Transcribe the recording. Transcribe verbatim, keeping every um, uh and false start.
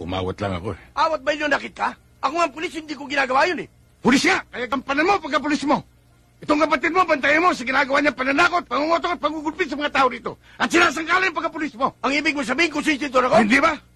Umawat lang ako eh. Awat ba yun nakit ka? Ako nga ang pulis, hindi ko ginagawa yun eh. Pulis nga! Kaya gampanan mo pagka-pulis mo! Itong kapatid mo, bantayan mo sa ginagawa niya pananakot, pangungotok at pangugulpit sa mga tao rito. At sinasangkala yung pagka-pulis mo! Ang ibig mo sabihin kung sinsintor ako? Hindi ba?